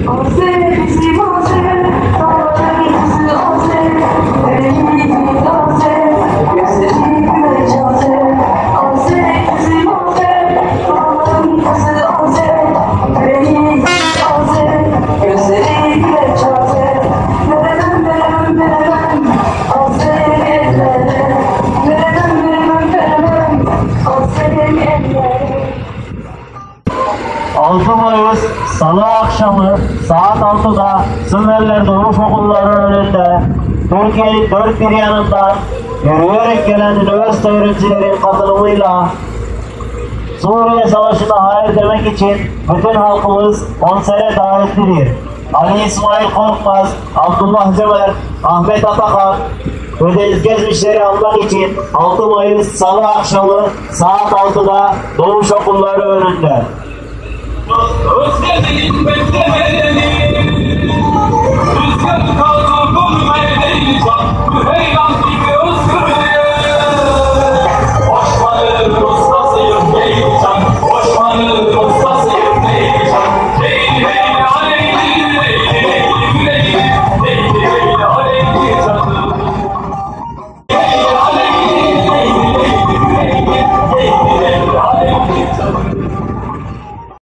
Salı akşamı saat 6'da Sınırlar Doğuş Okulları önünde Türkiye'nin dört bir yanından yürüyerek gelen üniversite öğrencilerin katılımıyla Suriye Savaşı'na hayır demek için bütün halkımız konsere davetlidir. Ali İsmail Korkmaz, Abdullah Cömert, Ahmet Atakan ve deniz gezmişleri anmak için 6 Mayıs Salı akşamı saat 6'da Doğuş Okulları önünde. Özlemeyin, beklemeyin.